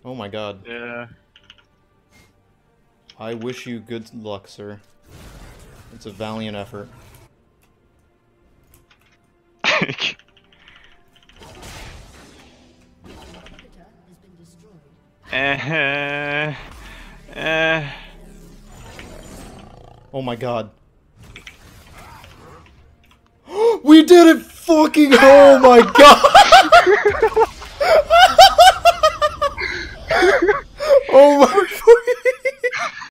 Oh my god. Yeah. I wish you good luck, sir. It's a valiant effort. Oh my god. We did it! Fucking oh my god! Oh my